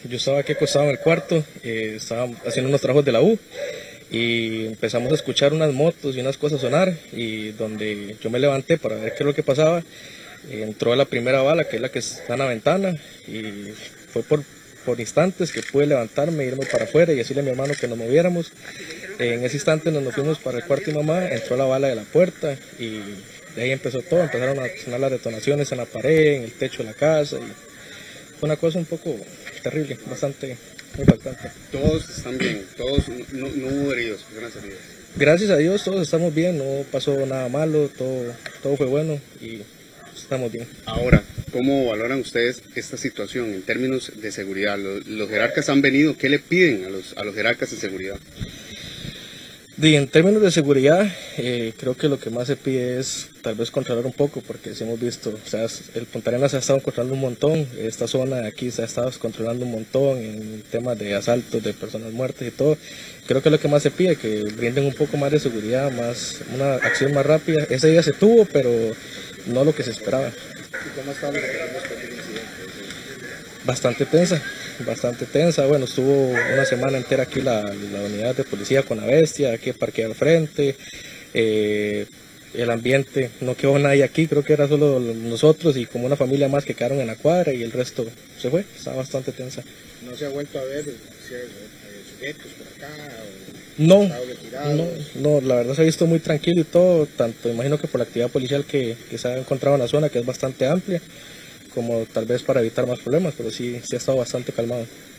yo estaba aquí acostado en el cuarto, estaba haciendo unos trabajos de la U y empezamos a escuchar unas motos y unas cosas sonar, y donde yo me levanté para ver qué es lo que pasaba, entró la primera bala, que es la que está en la ventana, y fue por instantes que pude levantarme, irme para afuera y decirle a mi hermano que nos moviéramos. En ese instante nos fuimos para el cuarto de mi mamá, entró la bala de la puerta y de ahí empezó todo, empezaron a sonar las detonaciones en la pared, en el techo de la casa, y fue una cosa un poco terrible, bastante impactante. Todos están bien, todos, no hubo heridos, personas heridas. Gracias a Dios todos estamos bien, no pasó nada malo, todo fue bueno y estamos bien. Ahora, ¿cómo valoran ustedes esta situación en términos de seguridad? Los jerarcas han venido, ¿qué le piden a los jerarcas de seguridad? Y en términos de seguridad, creo que lo que más se pide es tal vez controlar un poco, porque si hemos visto, o sea, el Punta Arenas se ha estado controlando un montón, esta zona de aquí se ha estado controlando un montón en temas de asaltos, de personas muertas y todo. Creo que lo que más se pide, que brinden un poco más de seguridad, una acción más rápida. Ese día se tuvo, pero no lo que se esperaba. ¿Y cómo están los después del incidente? Bastante tensa. Bueno, estuvo una semana entera aquí la unidad de policía con la bestia, aquí parqueada al frente. El ambiente, no quedó nadie aquí, creo que era solo nosotros y como una familia más que quedaron en la cuadra y el resto se fue. Estaba bastante tensa. ¿No se ha vuelto a ver sujetos por acá? No, la verdad se ha visto muy tranquilo y todo, tanto imagino que por la actividad policial que se ha encontrado en la zona, que es bastante amplia, como tal vez para evitar más problemas, pero sí ha estado bastante calmado.